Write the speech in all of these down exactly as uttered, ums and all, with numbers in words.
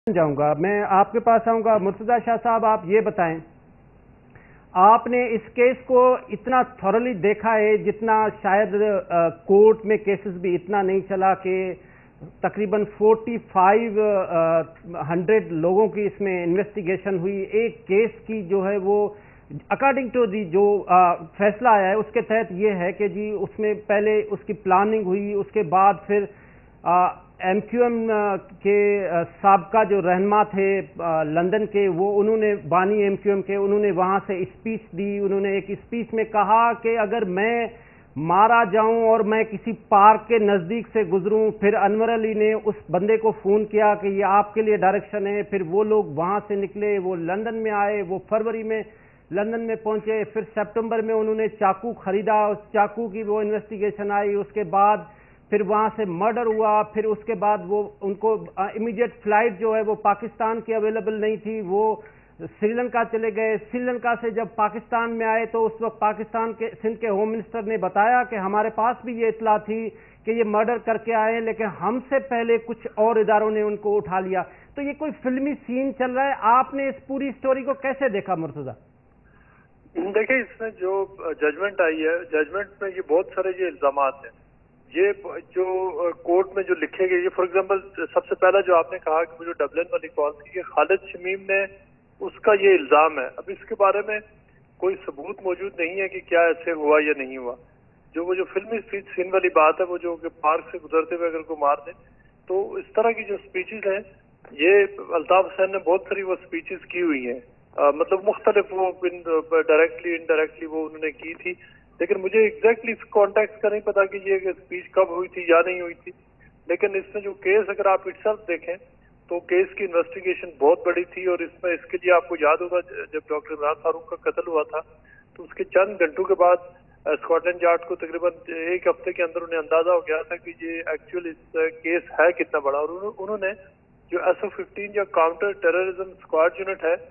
जाऊंगा, मैं आपके पास आऊंगा। मुर्तजा शाह साहब, आप ये बताएं, आपने इस केस को इतना थॉरली देखा है जितना शायद कोर्ट में केसेस भी इतना नहीं चला कि तकरीबन पैंतालीस हंड्रेड लोगों की इसमें इन्वेस्टिगेशन हुई। एक केस की जो है वो अकॉर्डिंग टू दी जो आ, फैसला आया है उसके तहत ये है कि जी उसमें पहले उसकी प्लानिंग हुई, उसके बाद फिर एम क्यू एम के साबका जो रहनुमा थे आ, लंदन के, वो उन्होंने बानी एम क्यू एम के, उन्होंने वहाँ से स्पीच दी। उन्होंने एक स्पीच में कहा कि अगर मैं मारा जाऊं और मैं किसी पार्क के नज़दीक से गुजरूं, फिर अनवर अली ने उस बंदे को फ़ोन किया कि ये आपके लिए डायरेक्शन है। फिर वो लोग वहाँ से निकले, वो लंदन में आए, वो फरवरी में लंदन में पहुंचे, फिर सितंबर में उन्होंने चाकू खरीदा, उस चाकू की वो इन्वेस्टिगेशन आई, उसके बाद फिर वहाँ से मर्डर हुआ। फिर उसके बाद वो उनको इमीडिएट फ्लाइट जो है वो पाकिस्तान की अवेलेबल नहीं थी, वो श्रीलंका चले गए। श्रीलंका से जब पाकिस्तान में आए तो उस वक्त पाकिस्तान के सिंध के होम मिनिस्टर ने बताया कि हमारे पास भी ये इतला थी कि ये मर्डर करके आए, लेकिन हमसे पहले कुछ और इदारों ने उनको उठा लिया। तो ये कोई फिल्मी सीन चल रहा है। आपने इस पूरी स्टोरी को कैसे देखा मुर्तजा? देखिए, इसमें जो जजमेंट आई है, जजमेंट में ये बहुत सारे ये इल्जामात हैं, ये जो कोर्ट में जो लिखे गए, फॉर एग्जांपल सबसे पहला जो आपने कहा कि मुझे डबलिन वाली कॉल थी, ये खालिद शमीम ने, उसका ये इल्जाम है। अब इसके बारे में कोई सबूत मौजूद नहीं है कि क्या ऐसे हुआ या नहीं हुआ। जो वो जो फिल्मी स्पीच सीन वाली बात है, वो जो कि पार्क से गुजरते हुए अगर को मार दे, तो इस तरह की जो स्पीचेस हैं, ये अल्ताफ हुसैन ने बहुत सारी वो स्पीचेस की हुई हैं, आ, मतलब मुख्तलिफ वो डायरेक्टली इनडायरेक्टली वो उन्होंने की थी। लेकिन मुझे एग्जैक्टली इस कॉन्टेक्स्ट का नहीं पता कि ये स्पीच कब हुई थी या नहीं हुई थी। लेकिन इसमें जो केस, अगर आप इटसेल्फ देखें तो केस की इन्वेस्टिगेशन बहुत बड़ी थी। और इसमें इसके लिए आपको याद होगा, जब डॉक्टर इमरान फारूक का कत्ल हुआ था तो उसके चंद घंटों के बाद स्कॉटलैंड यार्ड को तकरीबन एक हफ्ते के अंदर उन्हें अंदाजा हो गया था कि ये एक्चुअल इस केस है कितना बड़ा। और उन्होंने जो एस ओ फिफ्टीन या काउंटर टेररिज्म स्क्वाड यूनिट है,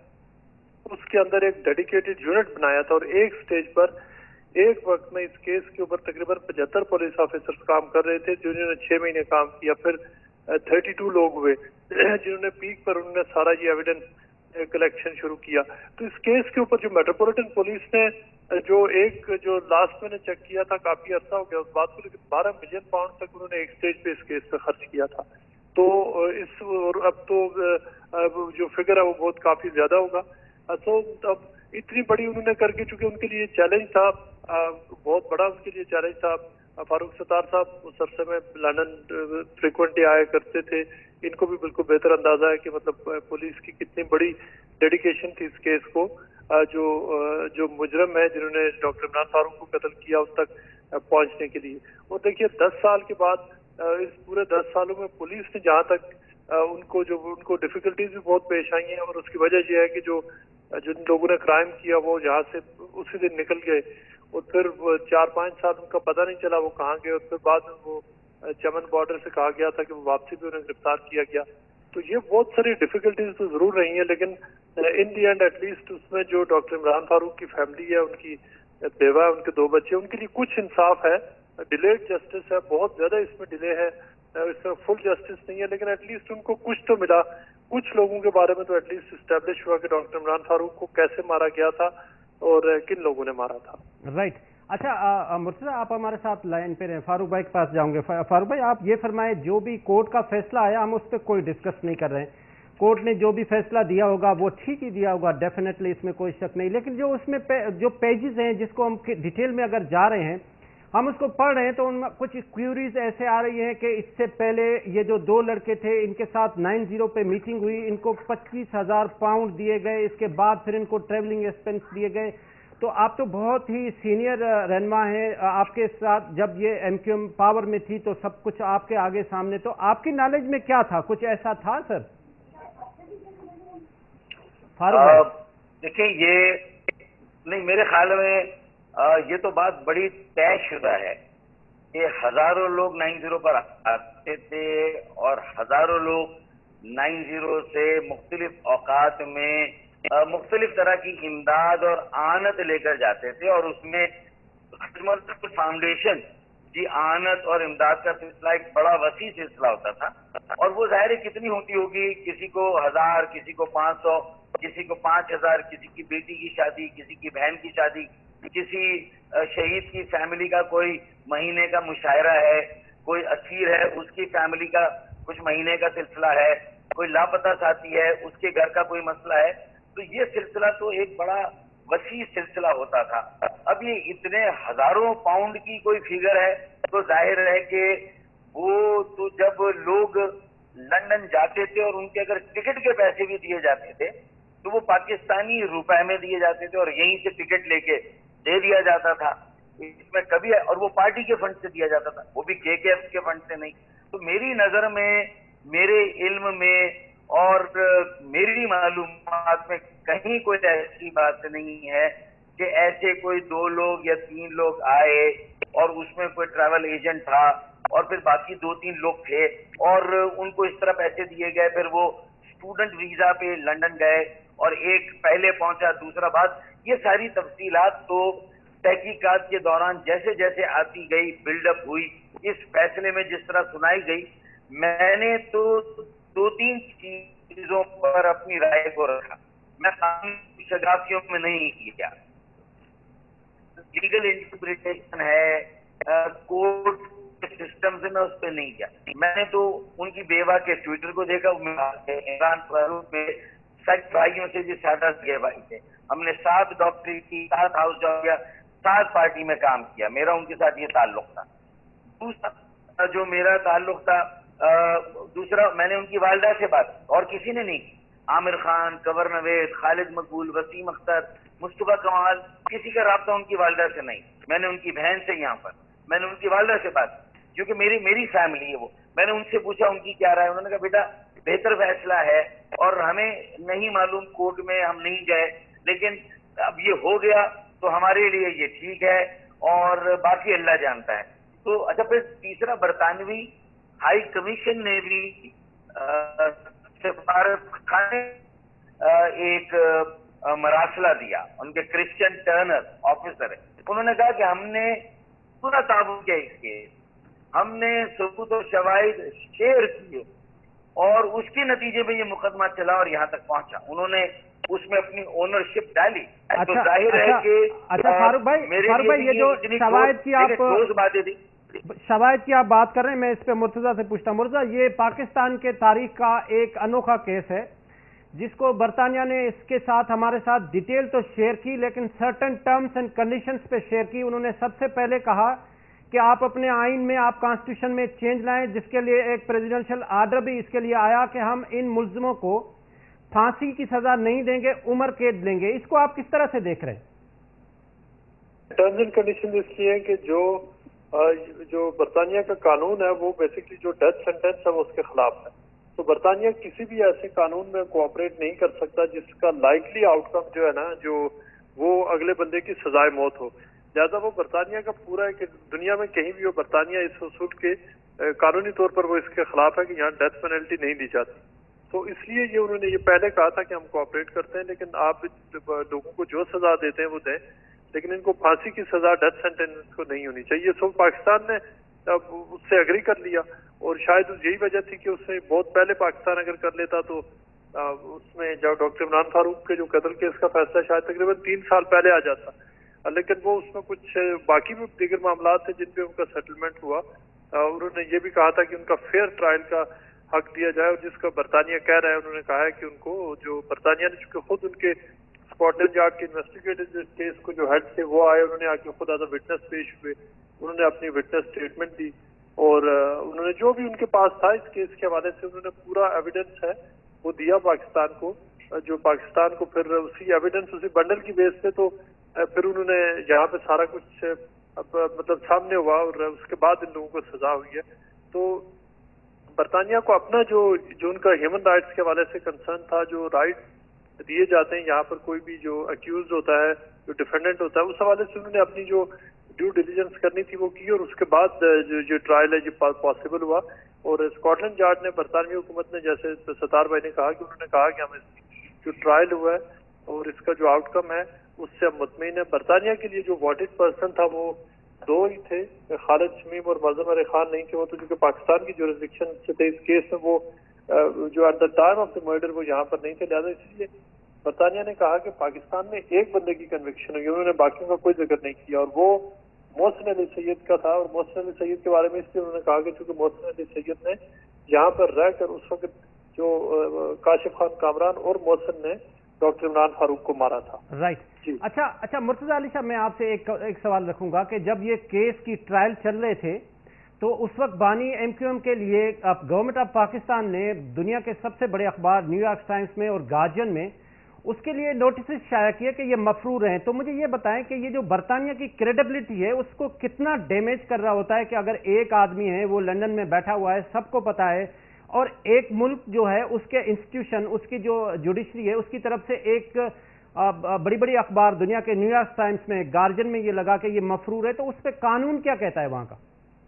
उसके अंदर एक डेडिकेटेड यूनिट बनाया था। और एक स्टेज पर एक वक्त में इस केस के ऊपर तकरीबन पचहत्तर पुलिस ऑफिसर्स काम कर रहे थे, जिन्होंने छह महीने काम किया। फिर थर्टी टू लोग हुए जिन्होंने पीक पर उन्होंने सारा ये एविडेंस कलेक्शन शुरू किया। तो इस केस के ऊपर जो मेट्रोपॉलिटन पुलिस ने जो एक जो लास्ट में चेक किया था, काफी अर्सा हो गया उस बात को, लेकिन बारह मिलियन पाउंड तक उन्होंने एक स्टेज पे इस केस पे खर्च किया था। तो इस और अब तो अब जो फिगर है वो बहुत काफी ज्यादा होगा। तो अब इतनी बड़ी उन्होंने करके, चूंकि उनके लिए चैलेंज था, बहुत बड़ा उनके लिए चैलेंज था। फारूक सत्तार साहब उस अरसे में लंदन फ्रिक्वेंटली आया करते थे, इनको भी बिल्कुल बेहतर अंदाजा है कि मतलब पुलिस की कितनी बड़ी डेडिकेशन थी इस केस को, जो जो मुजरम है जिन्होंने डॉक्टर इमरान फारूक को कत्ल किया उस तक पहुंचने के लिए। और देखिए, दस साल के बाद, इस पूरे दस सालों में पुलिस ने जहाँ तक उनको जो उनको डिफिकल्टीज भी बहुत पेश आई हैं, और उसकी वजह यह है कि जो जिन लोगों ने क्राइम किया वो यहाँ से उसी दिन निकल गए, और फिर चार पांच साल उनका पता नहीं चला वो कहाँ गए। और फिर बाद में वो चमन बॉर्डर से कहा गया था कि वो वापसी भी उन्हें गिरफ्तार किया गया। तो ये बहुत सारी डिफिकल्टीज तो जरूर रही हैं, लेकिन इन दी एंड एटलीस्ट उसमें जो डॉक्टर इमरान फारूक की फैमिली है, उनकी बेवा है, उनके दो बच्चे, उनके लिए कुछ इंसाफ है। डिलेड जस्टिस है, बहुत ज्यादा इसमें डिले है, इसमें फुल जस्टिस नहीं है, लेकिन एटलीस्ट उनको कुछ तो मिला। कुछ लोगों के बारे में तो एटलीस्ट स्टैब्लिश हुआ कि डॉक्टर इमरान फारूक को कैसे मारा गया था और किन लोगों ने मारा था। Right right. अच्छा मुर्तजा, आप हमारे साथ लाइन पे रहे, फारूक भाई के पास जाऊंगे। फारूक भाई, आप ये फरमाए, जो भी कोर्ट का फैसला आया हम उस पर कोई डिस्कस नहीं कर रहे हैं। कोर्ट ने जो भी फैसला दिया होगा वो ठीक ही दिया होगा, डेफिनेटली, इसमें कोई शक नहीं। लेकिन जो उसमें पे, जो पेजेस हैं जिसको हम डिटेल में अगर जा रहे हैं, हम उसको पढ़ रहे हैं, तो उनमें कुछ क्यूरीज ऐसे आ रही हैं कि इससे पहले ये जो दो लड़के थे इनके साथ नाइन जीरो पे मीटिंग हुई, इनको पच्चीस हजार पाउंड दिए गए, इसके बाद फिर इनको ट्रेवलिंग एक्सपेंस दिए गए। तो आप तो बहुत ही सीनियर रहनुमा हैं, आपके साथ जब ये एमक्यूएम पावर में थी तो सब कुछ आपके आगे सामने, तो आपकी नॉलेज में क्या था? कुछ ऐसा था सर? फारूक, देखिए, ये नहीं, मेरे ख्याल में आ, ये तो बात बड़ी तय शुदा है कि हजारों लोग नाइन जीरो पर आते थे और हजारों लोग नाइन जीरो से मुख्तलिफ औकात में मुख्तलिफ तरह की इमदाद और आनत लेकर जाते थे। और उसमें फाउंडेशन جی آنت اور امداد کا سلسلہ ایک بڑا وسیع سلسلہ ہوتا تھا، اور وہ ظاہر کتنی ہوتی ہوگی، کسی کو ہزار، کسی کو پانچ سو، کسی کو پانچ ہزار، کسی کی بیٹی کی شادی، کسی کی بہن کی شادی، کسی شہید کی فیملی کا کوئی مہینے کا مشاعرہ ہے، کوئی اسیر ہے اس کی فیملی کا کچھ مہینے کا سلسلہ ہے، کوئی لاپتہ ساتھی ہے اس کے گھر کا کوئی مسئلہ ہے. تو یہ سلسلہ تو ایک بڑا وسیع سلسلہ ہوتا تھا. اب یہ اتنے ہزاروں پاؤنڈ کی کوئی فگر ہے تو ظاہر ہے کہ وہ تو جب لوگ لندن جاتے تھے اور ان کے اگر ٹکٹ کے پیسے بھی دیے جاتے تھے تو وہ پاکستانی روپے میں دیے جاتے تھے اور یہیں سے ٹکٹ لے کے دے دیا جاتا تھا. اس میں کبھی اور وہ پارٹی کے فنڈ سے دیا جاتا تھا، وہ بھی کے کے ایف کے فنڈ سے نہیں. تو میری نظر میں، میرے علم میں اور میری معلومات میں کہیں کوئی ایسی بات نہیں ہے کہ ایسے کوئی دو لوگ یا تین لوگ آئے اور اس میں کوئی ٹریول ایجنٹ تھا اور پھر باقی دو تین لوگ تھے اور ان کو اس طرح پیسے دیے گئے، پھر وہ اسٹوڈنٹ ویزا پہ لندن گئے اور ایک پہلے پہنچا دوسرا بعد. یہ ساری تفصیلات تو تحقیقات کے دوران جیسے جیسے آتی گئی، بلڈ اپ ہوئی، اس فیصلے میں جس طرح سنائی گئی، میں نے تو دو تین چیزوں پر اپنی رائے کو رکھا. میں قانونی شگافیوں میں نہیں کیا، لیگل انٹرپریٹیشن ہے، کورٹ سسٹم سے میں اس پہ نہیں کیا. میں نے تو ان کی بیوہ کے ٹویٹر کو دیکھا، عمران فاروق میں سچ بھائیوں سے جو سادہ گئے بھائی تھے. ہم نے سات ڈاکٹری کی، سات ہاؤس جاب کیا، سات پارٹی میں کام کیا. میرا ان کے ساتھ یہ تعلق تھا. دوسرا جو میرا تعلق تھا، دوسرا میں نے ان کی والدہ سے بات کی اور کسی نے نہیں کی. عامر خان، کنور نوید، خالد مقبول، وسیم اختر، مصطفیٰ کمال، کسی کا رابطہ ان کی والدہ سے نہیں. میں نے ان کی بہن سے یہاں پر میں نے ان کی والدہ سے بات کی کیونکہ میری میری فیملی ہے وہ. میں نے ان سے پوچھا ان کی کیا رائے. انہوں نے کہا بیٹا بہتر فیصلہ ہے اور ہمیں نہیں معلوم، کورٹ میں ہم نہیں گئے، لیکن اب یہ ہو گیا تو ہمارے لیے یہ ٹھیک ہے اور باقی اللہ جانتا ہے. تو اچھا، پھر تیسرا برطانوی ہائی کمیشن نے بھی سفارت خانے ایک مراسلہ دیا. ان کے کرسچن ٹرنر آفیسر ہے، انہوں نے کہا کہ ہم نے پورا تعاون کیا اس کے، ہم نے ثبوت و شواہد شیئر کیے اور اس کے نتیجے میں یہ مقدمہ چلا اور یہاں تک پہنچا. انہوں نے اس میں اپنی اونرشپ ڈالی. تو ظاہر ہے کہ اچھا فاروق بھائی، فاروق بھائی یہ جو شواہد کی آپ باتیں تھی، شواہد کی آپ بات کر رہے ہیں، میں اس پہ مرتضیٰ سے پوچھتا ہوں. مرتضیٰ، یہ پاکستان کے تاریخ کا ایک انوکھا کیس ہے جس کو برطانیہ نے اس کے ساتھ ہمارے ساتھ ڈیٹیل تو شیئر کی، لیکن سرٹن ٹرمز اینڈ کنڈیشنز پہ شیئر کی. انہوں نے سب سے پہلے کہا کہ آپ اپنے آئین میں، آپ کانسٹیٹیوشن میں چینج لائیں، جس کے لیے ایک پریزیڈنشل آرڈر بھی اس کے لیے آیا کہ ہم ان ملزموں کو پھانسی کی سزا نہیں دیں گے، عمر قید لیں گے. اس کو آپ کس طرح سے دیکھ رہے ہیں؟ ٹرمز اینڈ کنڈیشن اس کی ہے کہ جو جو برطانیہ کا قانون ہے وہ بیسکلی جو ڈیتھ سینٹینس ہے وہ اس کے خلاف ہے. تو برطانیہ کسی بھی ایسے قانون میں کوآپریٹ نہیں کر سکتا جس کا لائکلی آؤٹ کم جو ہے نا جو وہ اگلے بندے کی سزائے موت ہو. لہٰذا وہ برطانیہ کا پورا ہے کہ دنیا میں کہیں بھی ہو، برطانیہ اس اصول کے قانونی طور پر وہ اس کے خلاف ہے کہ یہاں ڈیتھ پینلٹی نہیں دی جاتی. تو اس لیے یہ انہوں نے یہ پہلے کہا تھا کہ ہم کوآپریٹ کرتے ہیں، لیکن آپ لوگوں کو جو سزا دیتے ہیں وہ دیں، لیکن ان کو پھانسی کی سزا، ڈیتھ سینٹینس کو نہیں ہونی چاہیے. سو پاکستان نے اس سے اگری کر لیا اور شاید یہی وجہ تھی کہ اس سے بہت پہلے پاکستان اگر کر لیتا تو اس میں جو ڈاکٹر عمران فاروق کے جو قتل کیس کا فیصلہ شاید تقریباً تین سال پہلے آ جاتا، لیکن وہ اس میں کچھ باقی بھی دیگر معاملات تھے جن پہ ان کا سیٹلمنٹ ہوا. انہوں نے یہ بھی کہا تھا کہ ان کا فیئر ٹرائل کا حق دیا جائے، اور جس کا برطانیہ کہہ رہا ہے، انہوں نے کہا ہے کہ ان کو جو برطانیہ نے چونکہ خود ان کے اسکاٹلینڈ یارڈ کے انویسٹیگیٹر کیس کو جو ہیڈ تھے وہ آئے، انہوں نے آ کے خود ایز اے وٹنس پیش ہوئے، انہوں نے اپنی وٹنس اسٹیٹمنٹ دی اور انہوں نے جو بھی ان کے پاس تھا اس کیس کے حوالے سے انہوں نے پورا ایویڈنس ہے وہ دیا پاکستان کو، جو پاکستان کو پھر اسی ایویڈنس اسی بنڈل کی بیس پہ تو پھر انہوں نے یہاں پہ سارا کچھ مطلب سامنے ہوا اور اس کے بعد ان لوگوں کو سزا ہوئی ہے. تو برطانیہ کو اپنا جو جو ان کا ہیومن رائٹس کے حوالے سے کنسرن تھا، جو رائٹ دیے جاتے ہیں یہاں پر کوئی بھی جو اکیوزڈ ہوتا ہے، جو ڈیفینڈنٹ ہوتا ہے، اس حوالے سے انہوں نے اپنی جو ڈیو ڈیلیجنس کرنی تھی وہ کی اور اس کے بعد جو جو ٹرائل ہے جو پاسبل ہوا. اور اسکاٹلینڈ یارڈ نے، برطانوی حکومت نے، جیسے ستار بھائی نے کہا کہ انہوں نے کہا کہ ہم جو ٹرائل ہوا ہے اور اس کا جو آؤٹ کم ہے اس سے ہم مطمئن ہے. برطانیہ کے لیے جو وانٹڈ پرسن تھا وہ दो ही थे, खालिद शमीम और मज़हम अली खान नहीं थे। वो तो चूंकि पाकिस्तान की जुरिस्डिक्शन से थे इस केस में, वो जो at the time of the murder वो यहाँ पर नहीं थे, लिहाजा इसलिए बरतानिया ने कहा कि पाकिस्तान में एक बंदे की कन्विक्शन हुई, उन्होंने बाकियों का कोई जिक्र नहीं किया, और वो मोहसिन अली सैयद का था। और मोहसिन अली सैयद के बारे में इसलिए उन्होंने कहा कि चूंकि मोहसिन अली सैयद ने यहाँ पर रहकर उस वक्त जो काशिफ खान कामरान और मोहसिन ने डॉक्टर इमरान फारूक को मारा था। राइट। अच्छा अच्छा मुर्तजा अली साहब, मैं आपसे एक एक सवाल रखूंगा कि जब ये केस की ट्रायल चल रहे थे तो उस वक्त बानी एमक्यूएम के लिए गवर्नमेंट ऑफ पाकिस्तान ने दुनिया के सबसे बड़े अखबार न्यूयॉर्क टाइम्स में और गार्जियन में उसके लिए नोटिस शाया किया कि ये मफरूर हैं। तो मुझे ये बताएं कि ये जो बरतानिया की क्रेडिबिलिटी है उसको कितना डैमेज कर रहा होता है कि अगर एक आदमी है वो लंदन में बैठा हुआ है, सबको पता है, और एक मुल्क जो है उसके इंस्टीट्यूशन, उसकी जो जुडिशरी है उसकी तरफ से एक बड़ी बड़ी अखबार दुनिया के न्यूयॉर्क टाइम्स में, गार्जियन में ये लगा कि ये मफरूर है, तो उस पर कानून क्या कहता है वहां का?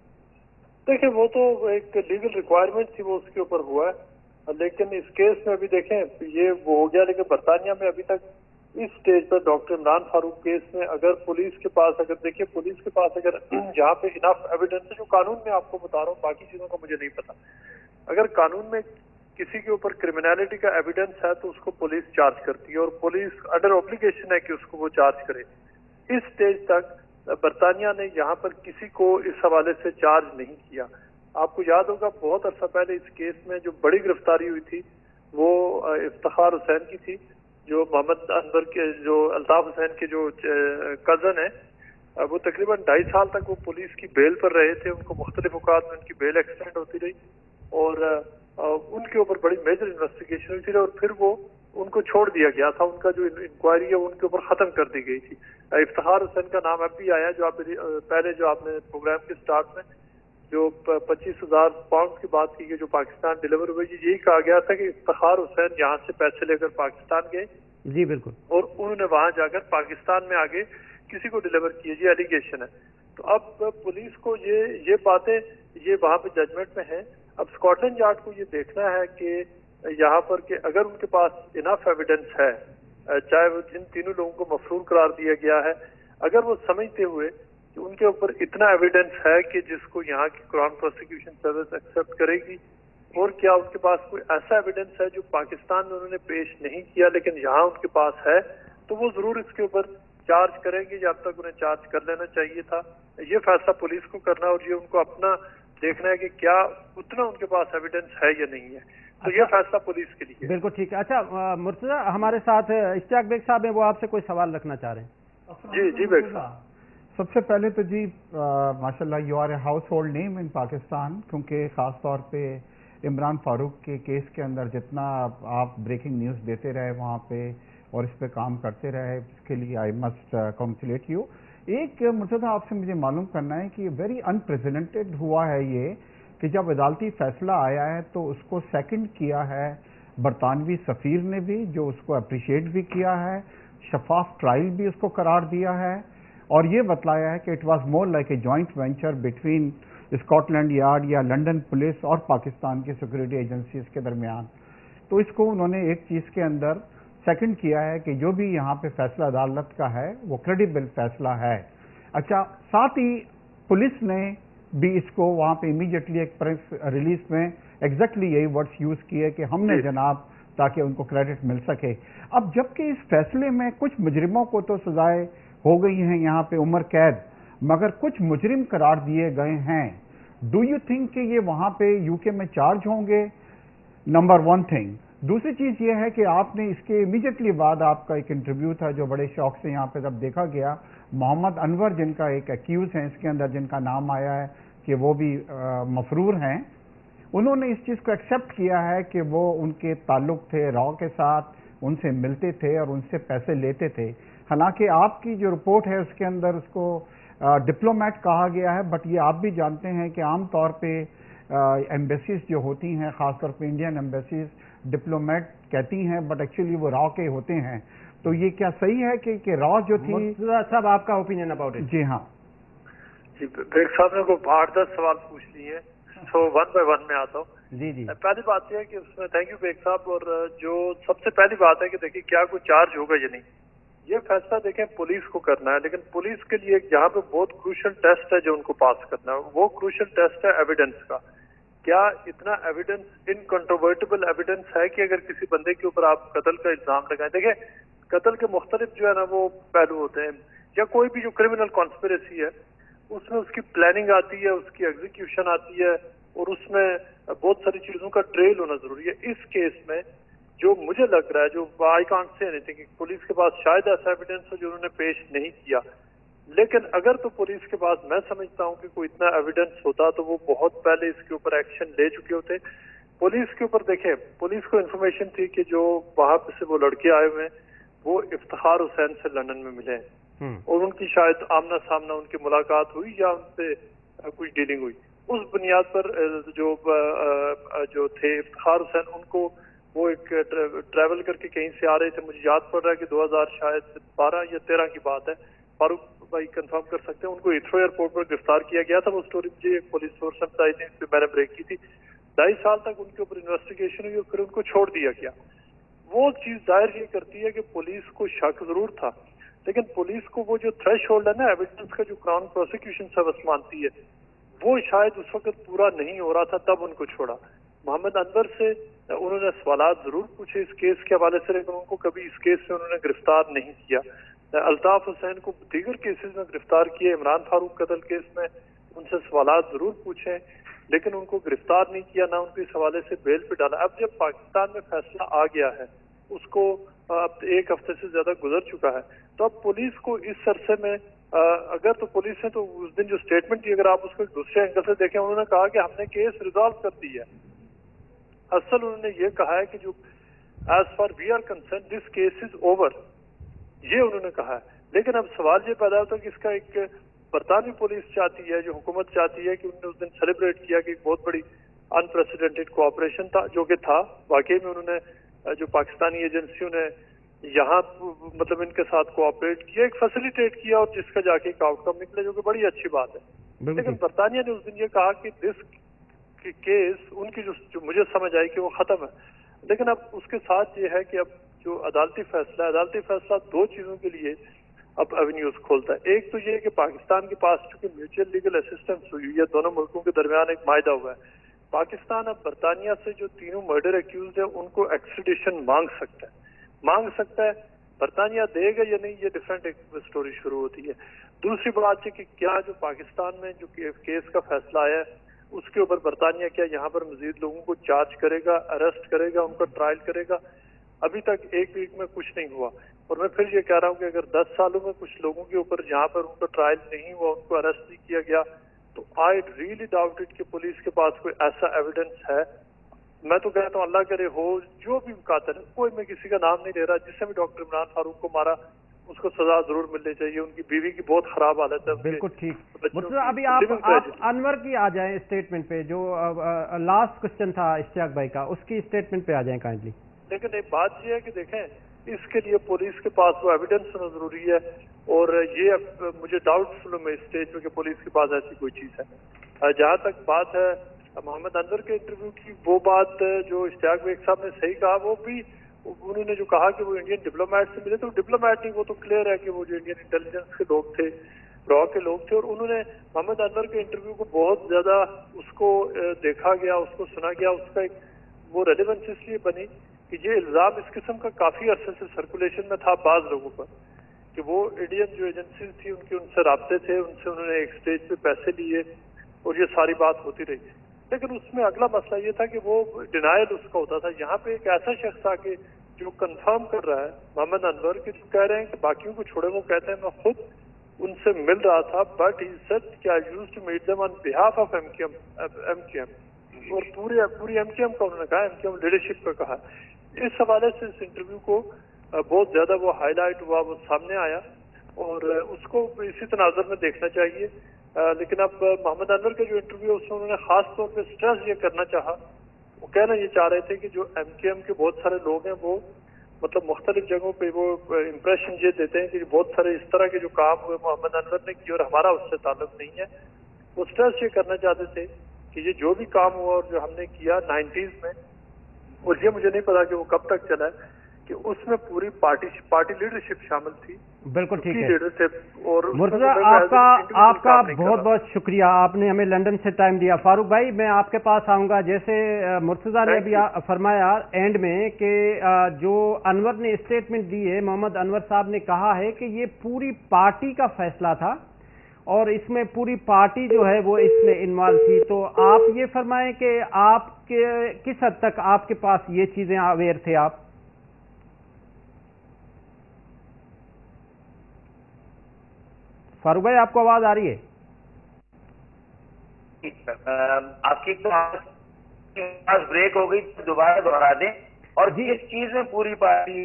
देखिए, वो तो एक लीगल रिक्वायरमेंट थी, वो उसके ऊपर हुआ है, लेकिन इस केस में अभी देखें ये वो हो गया, लेकिन बरतानिया में अभी तक इस स्टेज पर डॉक्टर इमरान फारूक केस में अगर पुलिस के पास, अगर देखिए पुलिस के पास अगर जहाँ पे इनफ एविडेंस है, जो कानून में आपको बता रहा हूँ, बाकी चीजों का मुझे नहीं पता, अगर कानून में किसी के ऊपर क्रिमिनलिटी का एविडेंस है तो उसको पुलिस चार्ज करती है, और पुलिस अंडर ऑब्लिगेशन है कि उसको वो चार्ज करे। इस स्टेज तक बरतानिया ने यहाँ पर किसी को इस हवाले से चार्ज नहीं किया। आपको याद होगा बहुत अरसा पहले इस केस में जो बड़ी गिरफ्तारी हुई थी वो इफ्तिखार हुसैन की थी, जो मोहम्मद अनवर के, जो अल्ताफ हुसैन के जो कजन है, वो तकरीबन ढाई साल तक वो पुलिस की बेल पर रहे थे, उनको मुख्तलिफ औकात में उनकी बेल एक्सटेंड होती रही, और उनके ऊपर बड़ी मेजर इन्वेस्टिगेशन हुई थी, और फिर वो उनको छोड़ दिया गया था, उनका जो इंक्वायरी है उनके ऊपर खत्म कर दी गई थी। इफ्तिखार हुसैन का नाम अब भी आया, जो आप पहले जो आपने प्रोग्राम के स्टार्ट में जो पच्चीस हजार पाउंड की बात की गई जो पाकिस्तान डिलीवर हुई, यही कहा गया था कि इफ्तिखार हुसैन यहाँ से पैसे लेकर पाकिस्तान गए, जी बिल्कुल, और उन्होंने वहां जाकर पाकिस्तान में आगे किसी को डिलीवर किए, ये एलिगेशन है। तो अब पुलिस को ये ये बातें ये वहां पे जजमेंट में है। अब स्कॉटलैंड यार्ड को ये देखना है कि यहाँ पर कि अगर उनके पास इनफ एविडेंस है, चाहे वो जिन तीनों लोगों को मफरूर करार दिया गया है, अगर वो समझते हुए कि उनके ऊपर इतना एविडेंस है कि जिसको यहाँ की क्राउन प्रोसिक्यूशन सर्विस एक्सेप्ट करेगी, और क्या उनके पास कोई ऐसा एविडेंस है जो पाकिस्तान में उन्होंने पेश नहीं किया लेकिन यहाँ उनके पास है, तो वो जरूर इसके ऊपर चार्ज करेंगे, या अब तक उन्हें चार्ज कर लेना चाहिए था। ये फैसला पुलिस को करना, और ये उनको अपना देखना है कि क्या उतना उनके पास एविडेंस है या नहीं है, तो अच्छा, ये फैसला पुलिस के लिए। बिल्कुल ठीक है। अच्छा मुर्तजा, हमारे साथ इश्तियाक बेग साहब हैं, वो आपसे कोई सवाल रखना चाह रहे हैं। जी जी बेग साहब, सबसे पहले तो जी माशाल्लाह यू आर ए हाउस होल्ड नेम इन पाकिस्तान, क्योंकि ख़ास तौर पे इमरान फारूक के केस के अंदर जितना आप ब्रेकिंग न्यूज़ देते रहे वहाँ पे और इस पे काम करते रहे, इसके लिए आई मस्ट कॉन्ग्रेचुलेट यू। एक मुर्तजा आपसे मुझे मालूम करना है कि वेरी अनप्रेसिडेंटेड हुआ है ये कि जब अदालती फैसला आया है तो उसको सेकंड किया है बरतानवी सफ़ीर ने भी, जो उसको अप्रिशिएट भी किया है, शफाफ ट्रायल भी उसको करार दिया है, और ये बतलाया है कि it was more like a joint venture between Scotland Yard या लंदन पुलिस और पाकिस्तान की सिक्योरिटी एजेंसीज के दरमियान। तो इसको उन्होंने एक चीज़ के अंदर सेकंड किया है कि जो भी यहाँ पे फैसला अदालत का है वो क्रेडिबल फैसला है। अच्छा, साथ ही पुलिस ने भी इसको वहाँ पे इमीडिएटली एक प्रेस रिलीज में एग्जैक्टली यही वर्ड्स यूज़ किए कि हमने जनाब, ताकि उनको क्रेडिट मिल सके। अब जबकि इस फैसले में कुछ मुजरिमों को तो सजाएं हो गई हैं यहाँ पे उम्र कैद, मगर कुछ मुजरिम करार दिए गए हैं। डू यू थिंक कि ये वहाँ पे यूके में चार्ज होंगे? Number one thing. दूसरी चीज़ ये है कि आपने इसके इमीडिएटली बाद आपका एक इंटरव्यू था जो बड़े शौक से यहाँ पे जब देखा गया, मोहम्मद अनवर जिनका एक एक्यूज है इसके अंदर, जिनका नाम आया है कि वो भी आ, मफरूर हैं, उन्होंने इस चीज़ को एक्सेप्ट किया है कि वो उनके ताल्लुक थे रॉ के साथ, उनसे मिलते थे और उनसे पैसे लेते थे। हालांकि आपकी जो रिपोर्ट है उसके अंदर उसको डिप्लोमेट कहा गया है, बट ये आप भी जानते हैं कि आम तौर पे एम्बेसीज जो होती हैं, ख़ासतौर पे इंडियन एम्बेसीज, डिप्लोमेट कहती हैं बट एक्चुअली वो रॉ के होते हैं। तो ये क्या सही है कि, कि रॉ जो थी? साहब आपका ओपिनियन अबाउट इट? जी हाँ जी, बेग साहब ने को आठ दस सवाल पूछ लिए, तो वन बाय वन में आता हूँ। जी जी, पहली बात यह है कि उसमें थैंक यू बेग साहब, और जो सबसे पहली बात है कि देखिए क्या कोई चार्ज होगा या नहीं, ये फैसला देखें पुलिस को करना है, लेकिन पुलिस के लिए यहाँ पे बहुत क्रूशियल टेस्ट है जो उनको पास करना है। वो क्रूशियल टेस्ट है एविडेंस का। क्या इतना एविडेंस इनकंट्रोवर्टेबल एविडेंस है कि अगर किसी बंदे के ऊपर आप कत्ल का इल्जाम लगाएं? देखें, कत्ल के मुख्तलिफ जो है ना वो पहलू होते हैं, या कोई भी जो क्रिमिनल कॉन्स्पिरेसी है उसमें उसकी प्लानिंग आती है, उसकी एग्जीक्यूशन आती है, और उसमें बहुत सारी चीजों का ट्रेल होना जरूरी है। इस केस में जो मुझे लग रहा है, जो I can't say anything, police के पास शायद ऐसा एविडेंस है जो उन्होंने पेश नहीं किया, लेकिन अगर तो पुलिस के पास मैं समझता हूं कि कोई इतना एविडेंस होता तो वो बहुत पहले इसके ऊपर एक्शन ले चुके होते। पुलिस के ऊपर देखें, पुलिस को इन्फॉर्मेशन थी कि जो वहां से वो लड़के आए हुए हैं वो इफ्तिखार हुसैन से लंदन में मिले हैं और उनकी शायद आमना सामना उनकी मुलाकात हुई या उनसे कुछ डीलिंग हुई। उस बुनियाद पर जो जो थे इफ्तिखार हुसैन, उनको वो एक ट्रैवल करके कहीं से आ रहे थे, मुझे याद पड़ रहा है कि दो हज़ार शायद बारह या तेरह की बात है, फारूक भाई कंफर्म कर सकते हैं, उनको हीथ्रो एयरपोर्ट पर गिरफ्तार किया गया था। वो स्टोरी मुझे एक पुलिस सोर्स से बताई थी, इस मैंने ब्रेक की थी। ढाई साल तक उनके ऊपर इन्वेस्टिगेशन हुई और फिर उनको छोड़ दिया गया। वो चीज जाहिर ये करती है कि पुलिस को शक जरूर था, लेकिन पुलिस को वो जो थ्रेश होल्ड है ना एविडेंस का, जो क्राउन प्रोसिक्यूशन सर्विस मानती है, वो शायद उस वक्त पूरा नहीं हो रहा था, तब उनको छोड़ा। मोहम्मद अनवर से उन्होंने सवालात जरूर पूछे इस केस के हवाले से, लेकिन उनको कभी इस केस से उन्होंने गिरफ्तार नहीं किया। अल्ताफ हुसैन को दीगर केसेस में गिरफ्तार किए, इमरान फारूक कत्ल केस में उनसे सवालात जरूर पूछे, लेकिन उनको गिरफ्तार नहीं किया, ना उनको इस हवाले से बेल पे डाला। अब जब पाकिस्तान में फैसला आ गया है, उसको अब एक हफ्ते से ज्यादा गुजर चुका है, तो अब पुलिस को इस अरसे में अगर तो पुलिस है तो उस दिन जो स्टेटमेंट थी, अगर आप उसको दूसरे एंगल से देखें, उन्होंने कहा कि हमने केस रिजॉल्व कर दी है। असल उन्होंने ये कहा है कि जो as far we are concern this case is over, ये उन्होंने कहा है। लेकिन अब सवाल ये पैदा होता है कि इसका एक बरतानवी पुलिस चाहती है, जो हुकूमत चाहती है कि उन्होंने उस दिन सेलिब्रेट किया कि एक बहुत बड़ी अनप्रेसिडेंटेड कोऑपरेशन था, जो कि था वाकई में। उन्होंने जो पाकिस्तानी एजेंसियों ने यहाँ मतलब इनके साथ कोऑपरेट किया, एक फैसिलिटेट किया, और जिसका जाके एक आउटकम निकले, जो कि बड़ी अच्छी बात है। लेकिन बरतानिया ने उस दिन ये कहा कि दिस केस उनकी जो, जो मुझे समझ आई कि वो खत्म है। लेकिन अब उसके साथ ये है कि अब जो अदालती फैसला है, अदालती फैसला दो चीजों के लिए अब एवेन्यूज खोलता है। एक तो ये कि पाकिस्तान के पास चूंकि म्यूचुअल लीगल असिस्टेंस हुई है, दोनों मुल्कों के दरमियान एक मायदा हुआ है, पाकिस्तान अब बरतानिया से जो तीनों मर्डर एक्यूज है उनको एक्सट्रेडिशन मांग सकता है मांग सकता है बरतानिया देगा या नहीं, ये डिफरेंट एक स्टोरी शुरू होती है। दूसरी बात है कि क्या जो पाकिस्तान में जो केस का फैसला आया है उसके ऊपर बरतानिया क्या यहाँ पर मजीद लोगों को चार्ज करेगा, अरेस्ट करेगा, उनका ट्रायल करेगा। अभी तक एक वीक में कुछ नहीं हुआ, और मैं फिर ये कह रहा हूँ कि अगर दस सालों में कुछ लोगों के ऊपर जहाँ पर उनका ट्रायल नहीं हुआ, उनको अरेस्ट नहीं किया गया, तो आई रियली डाउट इट कि पुलिस के पास कोई ऐसा एविडेंस है। मैं तो कहता हूँ अल्लाह करे हो जो भी कातिल है, कोई मैं किसी का नाम नहीं ले रहा, जिससे भी डॉक्टर इमरान फारूक को मारा उसको सजा जरूर मिलनी चाहिए। उनकी बीवी की बहुत खराब हालत है। बिल्कुल ठीक। मतलब अभी आप, आप अनवर की आ जाएं स्टेटमेंट पे, जो लास्ट क्वेश्चन था इश्तियाक भाई का, उसकी स्टेटमेंट पे आ जाएं काइंडली। लेकिन एक बात यह है कि देखें, इसके लिए पुलिस के पास वो एविडेंस होना जरूरी है, और ये अब मुझे डाउटफुल है इस स्टेज पे कि पुलिस के पास ऐसी कोई चीज है। जहां तक बात है मोहम्मद अनवर के इंटरव्यू की, वो बात जो इश्तियाक बेग साहब ने सही कहा, वो भी उन्होंने जो कहा कि वो इंडियन डिप्लोमेट से मिले, तो डिप्लोमेट नहीं, वो तो क्लियर है कि वो जो इंडियन इंटेलिजेंस के लोग थे, रॉ के लोग थे। और उन्होंने मोहम्मद अनवर के इंटरव्यू को बहुत ज्यादा उसको देखा गया, उसको सुना गया, उसका एक वो रेलेवेंस इसलिए बनी कि ये इल्जाम इस किस्म का काफी अरसे से सर्कुलेशन में था बाज लोगों पर, कि वो इंडियन जो एजेंसीज थी उनके उनसे राब्ते थे, उनसे उन्होंने एक स्टेज पे पैसे लिए और ये सारी बात होती रही। लेकिन उसमें अगला मसला ये था कि वो डिनायल उसका होता था। यहाँ पे एक ऐसा शख्स आके जो कंफर्म कर रहा है, मोहम्मद अनवर, के जो कह रहे हैं कि बाकियों को छोड़े, वो कहते हैं मैं खुद उनसे मिल रहा था, बट ही सेड कि I used to meet them on behalf of MKM MKM और पूरे पूरी एमकेएम का उन्होंने कहा, एमकेएम लीडरशिप का कहा। इस हवाले से इस इंटरव्यू को बहुत ज्यादा वो हाईलाइट हुआ, वो सामने आया, और उसको इसी तनाजुर में देखना चाहिए। आ, लेकिन अब मोहम्मद अनवर का जो इंटरव्यू उसमें उन्होंने खास तौर पे स्ट्रेस ये करना चाहा, वो कहना ये चाह रहे थे कि जो एमकेएम के बहुत सारे लोग हैं वो मतलब मुख्तलिफ जगहों पे वो इम्प्रेशन ये देते हैं कि बहुत सारे इस तरह के जो काम हुए मोहम्मद अनवर ने किए और हमारा उससे ताल्लुक नहीं है। वो स्ट्रेस ये करना चाहते थे कि ये जो भी काम हुआ और जो हमने किया नाइन्टीज में, और ये मुझे नहीं पता कि वो कब तक चला है, कि कि उसमें पूरी पार्टी पार्टी लीडरशिप शामिल थी। बिल्कुल ठीक है लीडरशिप। और मुर्तजा आपका आपका बहुत बहुत शुक्रिया, आपने हमें लंदन से टाइम दिया। फारूक भाई मैं आपके पास आऊंगा। जैसे मुर्तजा ने अभी फरमाया एंड में कि जो अनवर ने स्टेटमेंट दी है, मोहम्मद अनवर साहब ने कहा है कि ये पूरी पार्टी का फैसला था और इसमें पूरी पार्टी जो है वो इसमें इन्वॉल्व थी। तो आप ये फरमाएं कि आपके किस हद तक आपके पास ये चीजें अवेयर थे आप? फारूक भाई आपको आवाज आ रही है? आपकी तो आवाज ब्रेक हो गई, दोबारा दोहरा दें। और जिस चीज में पूरी पार्टी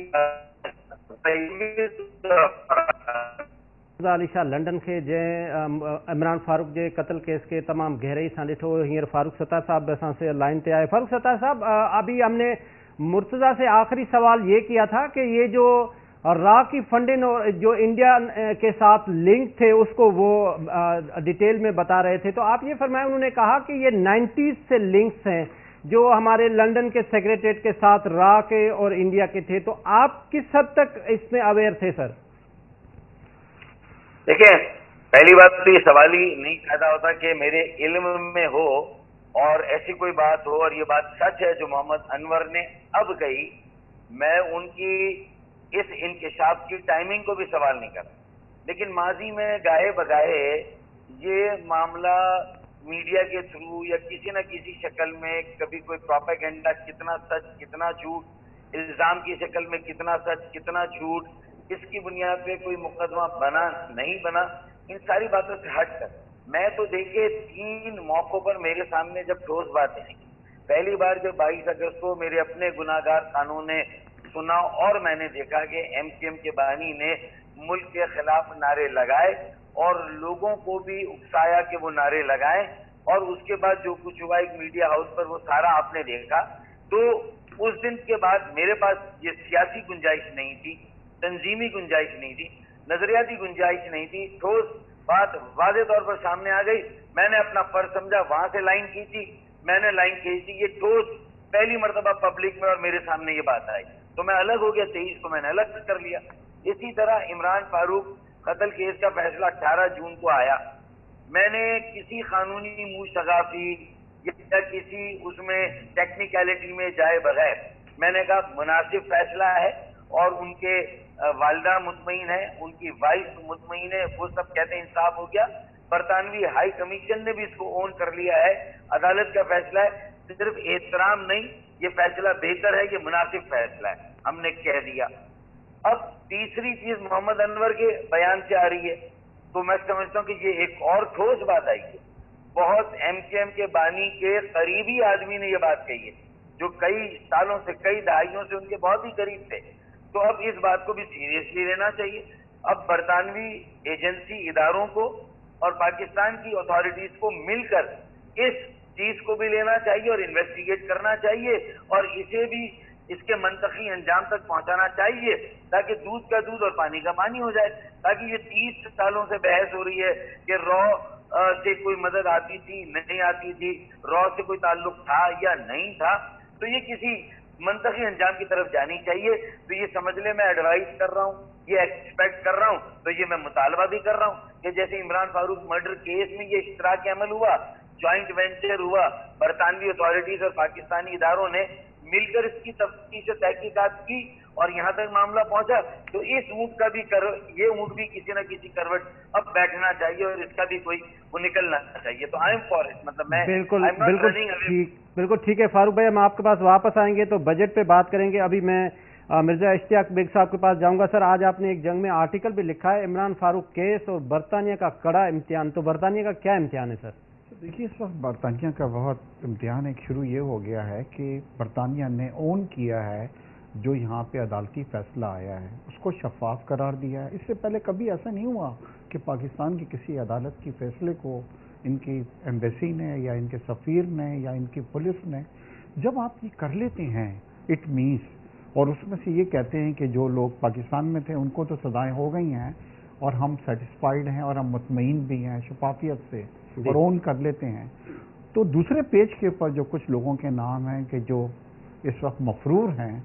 अली शाह लंडन के जे इमरान फारूक जे कत्ल केस के तमाम गहराई सां ॾिठो। हींअर फारूक सत्तार साहब असां से लाइन पे आए। फारूक सत्तार साहब, अभी हमने मुर्तजा से आखिरी सवाल ये किया था कि ये जो रा की फंडिंग और जो इंडिया के साथ लिंक थे उसको वो डिटेल में बता रहे थे। तो आप ये फरमाएं, उन्होंने कहा कि ये नाइन्टीज से लिंक्स हैं जो हमारे लंदन के सेक्रेटरीट के साथ रा के और इंडिया के थे। तो आप किस हद तक इसमें अवेयर थे सर? देखिए, पहली बात तो ये सवाल ही नहीं पैदा होता कि मेरे इल्म में हो और ऐसी कोई बात हो और ये बात सच है जो मोहम्मद अनवर ने अब कही। मैं उनकी इस इंकिशाफ की टाइमिंग को भी सवाल नहीं करता, लेकिन माजी में गाहे बगाहे ये मामला मीडिया के थ्रू या किसी न किसी शक्ल में कभी कोई प्रोपेगेंडा, कितना सच कितना झूठ, इल्जाम की शक्ल में कितना सच कितना झूठ, इसकी बुनियाद पे कोई मुकदमा बना नहीं बना, इन सारी बातों से हटकर मैं तो देखे तीन मौकों पर मेरे सामने जब ठोस बातें आई। पहली बार जब बाईस अगस्त को मेरे अपने गुनाहगार कानून ने सुना और मैंने देखा कि एमसीएम के बानी ने मुल्क के खिलाफ नारे लगाए और लोगों को भी उकसाया कि वो नारे लगाएं, और उसके बाद जो कुछ हुआ एक मीडिया हाउस पर वो सारा आपने देखा। तो उस दिन के बाद मेरे पास ये सियासी गुंजाइश नहीं थी, तंजीमी गुंजाइश नहीं थी, नजरियाती गुंजाइश नहीं थी। ठोस बात वाज़े तौर पर सामने आ गई। मैंने अपना फर्ज समझा, वहां से लाइन की थी, मैंने लाइन खींची थी। ये ठोस पहली मर्तबा पब्लिक में और मेरे सामने ये बात आई तो मैं अलग हो गया। तेईस को मैंने अलग कर लिया। इसी तरह इमरान फारूक कत्ल केस का फैसला अठारह जून को आया। मैंने किसी कानूनी मुशगाफी या किसी उसमें टेक्निकलिटी में जाए बगैर मैंने कहा मुनासिब फैसला है और उनके वालिदा मुतमईन है, उनकी वाइफ मुतमईन है, वो सब कहते हैं इंसाफ हो गया। बरतानवी हाई कमीशन ने भी इसको ओन कर लिया है। अदालत का फैसला है, सिर्फ एहतराम नहीं, ये फैसला बेहतर है, ये मुनासिब फैसला है, हमने कह दिया। अब तीसरी चीज मोहम्मद अनवर के बयान से आ रही है तो मैं समझता हूं कि ये एक और ठोस बात आई है। बहुत एमकेएम के बानी के करीबी आदमी ने ये बात कही है जो कई सालों से, कई दहाइयों से उनके बहुत ही करीब थे। तो अब इस बात को भी सीरियसली लेना चाहिए। अब बरतानवी एजेंसी इदारों को और पाकिस्तान की अथॉरिटीज को मिलकर इस चीज को भी लेना चाहिए और इन्वेस्टिगेट करना चाहिए और इसे भी इसके मंतकी अंजाम तक पहुंचाना चाहिए ताकि दूध का दूध और पानी का पानी हो जाए। ताकि ये तीस सालों से बहस हो रही है कि रॉ से कोई मदद आती थी नहीं आती थी, रॉ से कोई ताल्लुक था या नहीं था, तो ये किसी मंतकी अंजाम की तरफ जानी चाहिए। तो ये समझ ले मैं एडवाइस कर रहा हूँ, ये एक्सपेक्ट कर रहा हूँ, तो ये मैं मुतालबा भी कर रहा हूँ कि जैसे इमरान फारूक मर्डर केस में ये इश्तराकी अमल हुआ, ज्वाइंट वेंचर हुआ, बरतानवी अथॉरिटीज और पाकिस्तानी इदारों ने मिलकर इसकी तफ्तीश और तहकीकात की और यहाँ तक मामला पहुंचा, तो इस ऊंट का भी कर, ये ऊंट भी किसी न किसी करवट अब बैठना चाहिए और इसका भी कोई वो निकलना चाहिए। तो आई एम फॉर इट, मतलब मैं बिल्कुल बिल्कुल ठीक बिल्कुल ठीक है। फारूक भाई, हम आपके पास वापस आएंगे तो बजट पे बात करेंगे। अभी मैं आ, मिर्जा इश्तियाक बेग साहब के पास जाऊंगा। सर, आज आपने एक जंग में आर्टिकल भी लिखा है, इमरान फारूक केस और बरतानिया का कड़ा इम्तिहान। तो बरतानिया का क्या इम्तिहान है सर? देखिए, इस वक्त बरतानिया का बहुत इम्तिहान एक शुरू ये हो गया है कि बरतानिया ने ओन किया है जो यहाँ पे अदालती फैसला आया है उसको शफाफ करार दिया है। इससे पहले कभी ऐसा नहीं हुआ कि पाकिस्तान की किसी अदालत की फैसले को इनकी एम्बेसी ने या इनके सफ़ीर ने या इनकी पुलिस ने, जब आप ये कर लेते हैं इट मीन्स, और उसमें से ये कहते हैं कि जो लोग पाकिस्तान में थे उनको तो सजाएं हो गई हैं और हम सेटिस्फाइड हैं और हम मुतमईन भी हैं शफाफियत से और ओन कर लेते हैं, तो दूसरे पेज के ऊपर जो कुछ लोगों के नाम हैं कि जो इस वक्त मफरूर हैं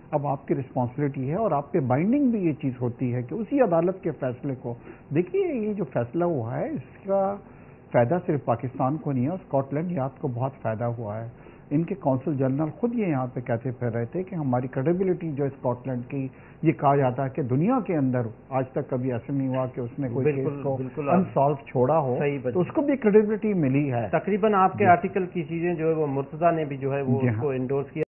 اب آپ کی رسپانسبلٹی ہے اور آپ پہ بائنڈنگ بھی یہ چیز ہوتی ہے کہ اسی عدالت کے فیصلے کو دیکھیے. یہ جو فیصلہ ہوا ہے اس کا فائدہ صرف پاکستان کو نہیں ہے, اسکاٹ لینڈ یارڈ کو بہت فائدہ ہوا ہے. ان کے کونسل جنرل خود یہ یہاں پہ کہتے پھر رہے تھے کہ ہماری کریڈیبلٹی جو اسکاٹ لینڈ کی, یہ کہا جاتا ہے کہ دنیا کے اندر آج تک کبھی ایسا نہیں ہوا کہ اس نے کوئی کیس کو انسالو چھوڑا ہو, تو اس کو بھی کریڈیبلٹی ملی ہے. تقریباً آپ کے آرٹیکل کی چیزیں جو ہے وہ مرتضیٰ نے بھی جو ہے وہ اس کو انڈورس کیا.